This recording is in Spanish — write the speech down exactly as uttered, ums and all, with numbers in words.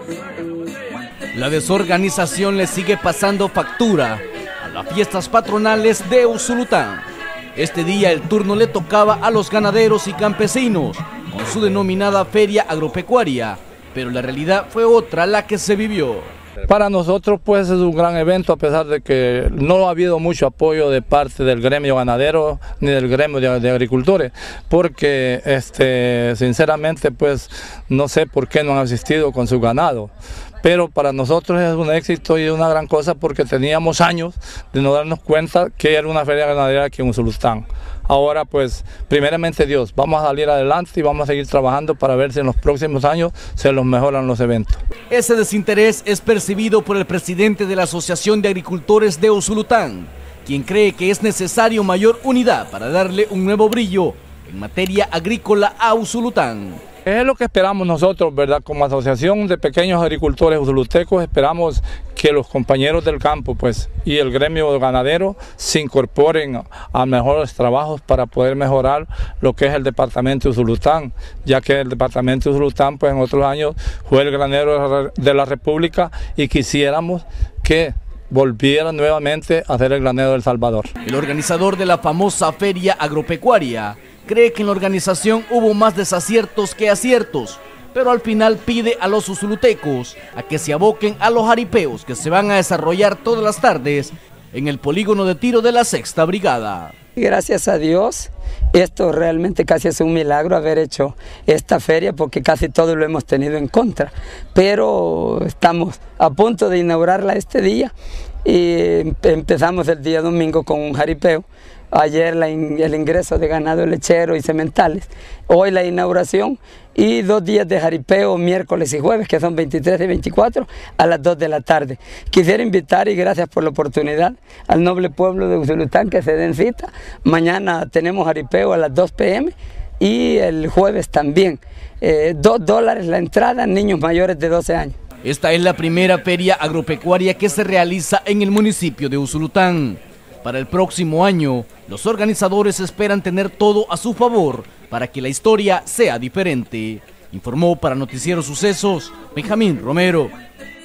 La desorganización le sigue pasando factura a las fiestas patronales de Usulután. Este día el turno le tocaba a los ganaderos y campesinos con su denominada feria agropecuaria, pero la realidad fue otra la que se vivió. Para nosotros pues es un gran evento, a pesar de que no ha habido mucho apoyo de parte del gremio ganadero ni del gremio de, de agricultores, porque este, sinceramente pues no sé por qué no han asistido con su ganado. Pero para nosotros es un éxito y una gran cosa porque teníamos años de no darnos cuenta que era una feria ganadera aquí en Usulután. Ahora pues, primeramente Dios, vamos a salir adelante y vamos a seguir trabajando para ver si en los próximos años se nos mejoran los eventos. Ese desinterés es percibido por el presidente de la Asociación de Agricultores de Usulután, quien cree que es necesario mayor unidad para darle un nuevo brillo en materia agrícola a Usulután. Es lo que esperamos nosotros, ¿verdad? Como Asociación de Pequeños Agricultores Usulutecos, esperamos que los compañeros del campo pues, y el gremio ganadero se incorporen a mejores trabajos para poder mejorar lo que es el departamento de Usulután, ya que el departamento de Usulután pues, en otros años fue el granero de la República y quisiéramos que volviera nuevamente a ser el granero del Salvador. El organizador de la famosa feria agropecuaria cree que en la organización hubo más desaciertos que aciertos, pero al final pide a los usulutecos a que se aboquen a los jaripeos que se van a desarrollar todas las tardes en el polígono de tiro de la Sexta Brigada. Gracias a Dios, esto realmente casi es un milagro haber hecho esta feria porque casi todo lo hemos tenido en contra, pero estamos a punto de inaugurarla este día y empezamos el día domingo con un jaripeo. Ayer la in, el ingreso de ganado lechero y sementales, hoy la inauguración y dos días de jaripeo miércoles y jueves que son veintitrés y veinticuatro a las dos de la tarde. Quisiera invitar y gracias por la oportunidad al noble pueblo de Usulután que se den cita. Mañana tenemos jaripeo a las dos pe eme y el jueves también. Eh, dos dólares la entrada, niños mayores de doce años. Esta es la primera feria agropecuaria que se realiza en el municipio de Usulután. Para el próximo año, los organizadores esperan tener todo a su favor para que la historia sea diferente. Informó para Noticiero Sucesos, Benjamín Romero.